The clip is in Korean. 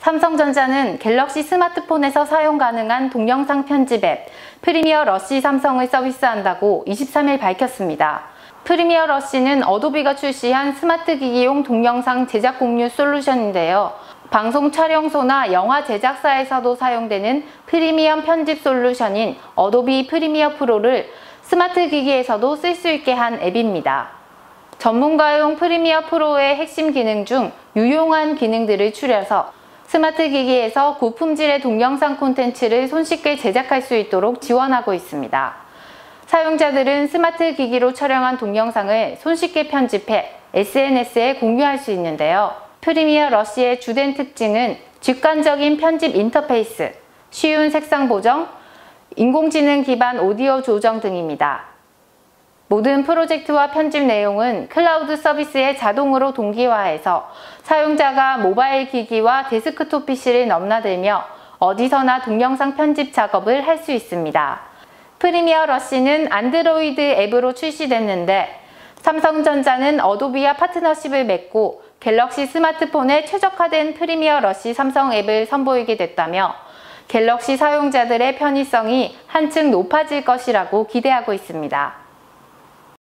삼성전자는 갤럭시 스마트폰에서 사용 가능한 동영상 편집 앱 프리미어 러시 삼성을 서비스한다고 23일 밝혔습니다. 프리미어 러시는 어도비가 출시한 스마트 기기용 동영상 제작 공유 솔루션인데요. 방송 촬영소나 영화 제작사에서도 사용되는 프리미엄 편집 솔루션인 어도비 프리미어 프로를 스마트 기기에서도 쓸 수 있게 한 앱입니다. 전문가용 프리미어 프로의 핵심 기능 중 유용한 기능들을 추려서 스마트 기기에서 고품질의 동영상 콘텐츠를 손쉽게 제작할 수 있도록 지원하고 있습니다. 사용자들은 스마트 기기로 촬영한 동영상을 손쉽게 편집해 SNS에 공유할 수 있는데요. 프리미어 러시의 주된 특징은 직관적인 편집 인터페이스, 쉬운 색상 보정, 인공지능 기반 오디오 조정 등입니다. 모든 프로젝트와 편집 내용은 클라우드 서비스에 자동으로 동기화해서 사용자가 모바일 기기와 데스크톱 PC를 넘나들며 어디서나 동영상 편집 작업을 할 수 있습니다. 프리미어 러시는 안드로이드 앱으로 출시됐는데 삼성전자는 어도비와 파트너십을 맺고 갤럭시 스마트폰에 최적화된 프리미어 러시 삼성 앱을 선보이게 됐다며 갤럭시 사용자들의 편의성이 한층 높아질 것이라고 기대하고 있습니다.